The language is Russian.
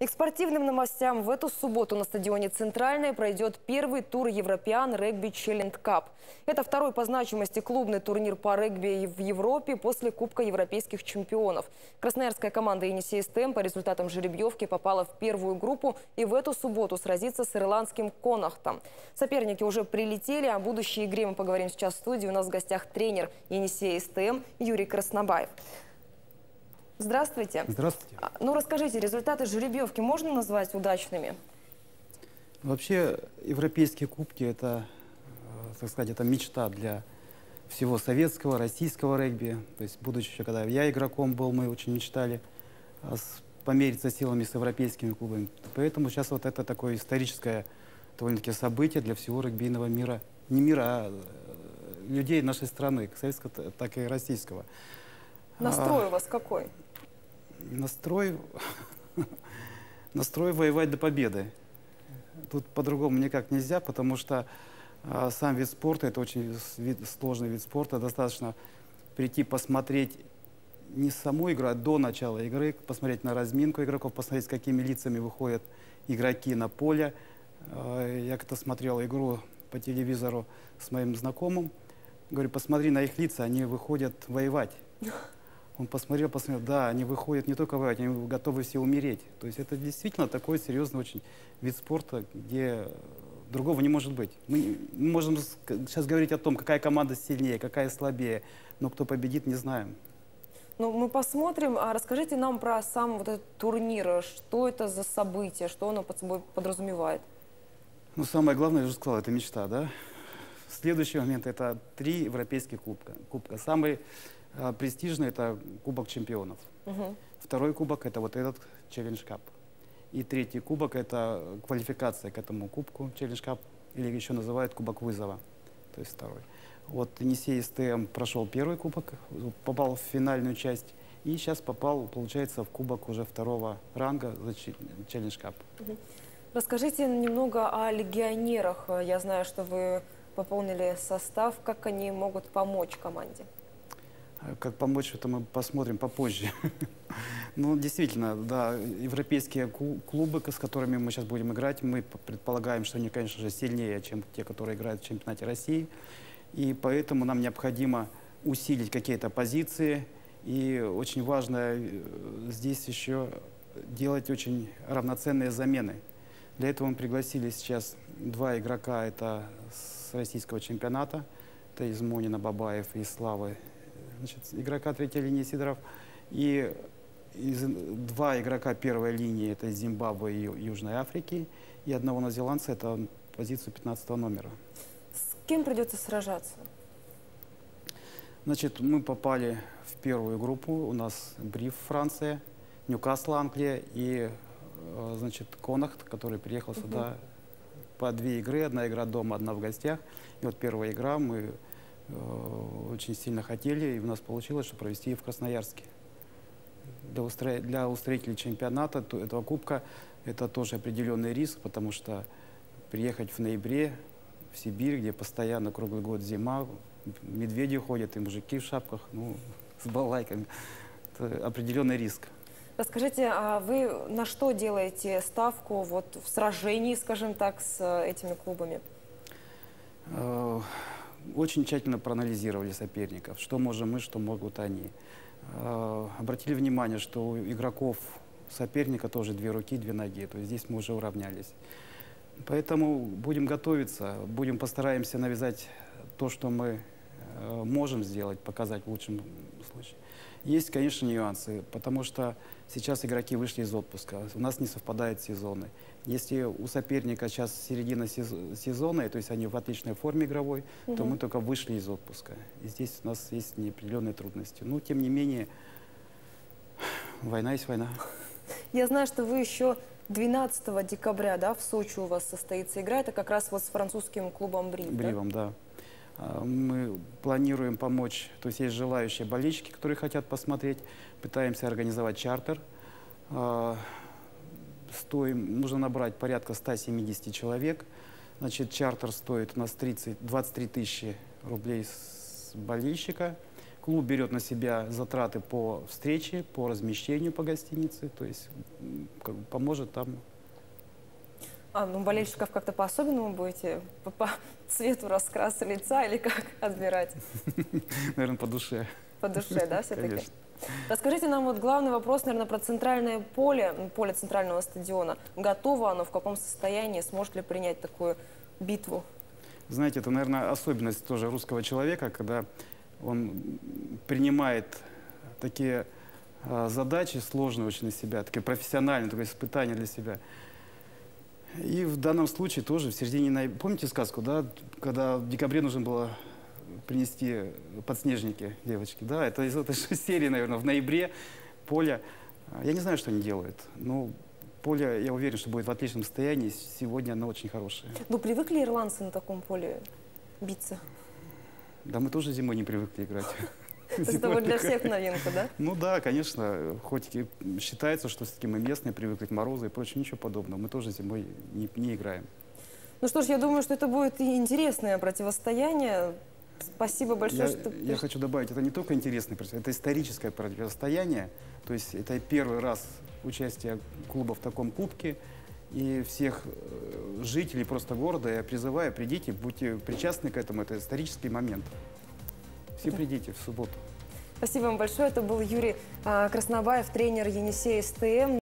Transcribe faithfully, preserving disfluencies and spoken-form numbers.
И к спортивным новостям. В эту субботу на стадионе «Центральный» пройдет первый тур European Rugby Challenge Cup. Это второй по значимости клубный турнир по регби в Европе после Кубка европейских чемпионов. Красноярская команда «Енисей СТМ» по результатам жеребьевки попала в первую группу и в эту субботу сразится с ирландским «Конахтом». Соперники уже прилетели, о будущей игре мы поговорим сейчас в студии. У нас в гостях тренер «Енисей СТМ» Юрий Краснобаев. Здравствуйте. Здравствуйте. Ну, расскажите, результаты жеребьевки можно назвать удачными? Вообще, европейские кубки – это, так сказать, это мечта для всего советского, российского регби. То есть, будучи еще, когда я игроком был, мы очень мечтали помериться силами с европейскими клубами. Поэтому сейчас вот это такое историческое довольно-таки событие для всего регбийного мира. Не мира, а людей нашей страны, как советского, так и российского. Настрой у вас какой? Настрой, настрой воевать до победы. Тут по-другому никак нельзя, потому что а, сам вид спорта – это очень вид, сложный вид спорта. Достаточно прийти посмотреть не саму игру, а до начала игры, посмотреть на разминку игроков, посмотреть, с какими лицами выходят игроки на поле. А, я как-то смотрел игру по телевизору с моим знакомым. Говорю, посмотри на их лица, они выходят воевать. Он посмотрел, посмотрел, да, они выходят не только воевать, они готовы все умереть. То есть это действительно такой серьезный очень вид спорта, где другого не может быть. Мы, мы можем сейчас говорить о том, какая команда сильнее, какая слабее, но кто победит, не знаем. Ну, мы посмотрим. А расскажите нам про сам вот этот турнир. Что это за событие, что оно под собой подразумевает? Ну, самое главное, я уже сказал, это мечта, да? Следующий момент – это три европейских кубка. кубка. Самый а, престижный – это Кубок чемпионов. Угу. Второй кубок – это вот этот Challenge Cup. И третий кубок – это квалификация к этому кубку Challenge Cup, или еще называют Кубок вызова, то есть второй. Вот Енисей СТМ прошел первый кубок, попал в финальную часть, и сейчас попал, получается, в кубок уже второго ранга за Challenge Cup. Угу. Расскажите немного о легионерах. Я знаю, что вы пополнили состав. Как они могут помочь команде? Как помочь, это мы посмотрим попозже. Ну, действительно, да, европейские клубы, с которыми мы сейчас будем играть, мы предполагаем, что они, конечно же, сильнее, чем те, которые играют в чемпионате России. И поэтому нам необходимо усилить какие-то позиции. И очень важно здесь еще делать очень равноценные замены. Для этого мы пригласили сейчас два игрока, это с российского чемпионата, это из Монина Бабаев и Славы, значит, игрока третьей линии Сидоров, и из, два игрока первой линии, это из Зимбабве и Южной Африки, и одного новозеландца, это позицию пятнадцатого номера. С кем придется сражаться? Значит, мы попали в первую группу, у нас Бриф, Франция, Ньюкасл, Англия и значит, Конахт, который приехал uh-huh. сюда по две игры. Одна игра дома, одна в гостях. И вот первая игра мы э, очень сильно хотели, и у нас получилось, что провести ее в Красноярске. Для, устро... для устроителей чемпионата этого кубка это тоже определенный риск, потому что приехать в ноябре в Сибирь, где постоянно круглый год зима, медведи ходят и мужики в шапках, ну, с балалайками. Это определенный риск. Расскажите, а вы на что делаете ставку вот в сражении, скажем так, с этими клубами? Очень тщательно проанализировали соперников, что можем мы, что могут они. Обратили внимание, что у игроков соперника тоже две руки, две ноги, то есть здесь мы уже уравнялись. Поэтому будем готовиться, будем постараемся навязать то, что мы можем сделать, показать в лучшем случае. Есть, конечно, нюансы, потому что сейчас игроки вышли из отпуска, у нас не совпадают сезоны. Если у соперника сейчас середина сезона, то есть они в отличной форме игровой, угу. то мы только вышли из отпуска. И здесь у нас есть неопределенные трудности. Но, тем не менее, война есть война. Я знаю, что вы еще двенадцатого декабря, да, в Сочи у вас состоится игра. Это как раз вот с французским клубом Бриф, Бривом, да? да. Мы планируем помочь, то есть есть желающие болельщики, которые хотят посмотреть. Пытаемся организовать чартер. Стоим, нужно набрать порядка ста семидесяти человек. Значит, чартер стоит у нас тридцать, двадцать три тысячи рублей с болельщика. Клуб берет на себя затраты по встрече, по размещению по гостинице, то есть м, как бы поможет там. А, ну болельщиков как-то по-особенному будете? По, по цвету раскраса лица или как отбирать? Наверное, по душе. По душе, да, все-таки? Конечно. Расскажите нам вот главный вопрос, наверное, про центральное поле, м, поле центрального стадиона. Готово оно, в каком состоянии, сможет ли принять такую битву? Знаете, это, наверное, особенность тоже русского человека, когда он принимает такие а, задачи сложные очень на себя, такие профессиональные, такое испытание для себя. И в данном случае тоже в середине ноября, помните сказку, да, когда в декабре нужно было принести подснежники девочки, да, это из этой же серии, наверное, в ноябре поле, я не знаю, что они делают, но поле, я уверен, что будет в отличном состоянии, сегодня оно очень хорошее. Ну, привыкли ирландцы на таком поле биться? Да, мы тоже зимой не привыкли играть. То есть это вот для всех новинка, да? Ну да, конечно, хоть и считается, что все-таки мы местные, привыкли к морозу и прочее, ничего подобного. Мы тоже зимой не, не играем. Ну что ж, я думаю, что это будет и интересное противостояние. Спасибо большое, Я, что... я хочу добавить, это не только интересное противостояние, это историческое противостояние. То есть это первый раз участие клуба в таком кубке. И всех э, жителей просто города я призываю, придите, будьте причастны к этому. Это исторический момент. Все Да. придите в субботу. Спасибо вам большое. Это был Юрий а, Краснобаев, тренер Енисея СТМ.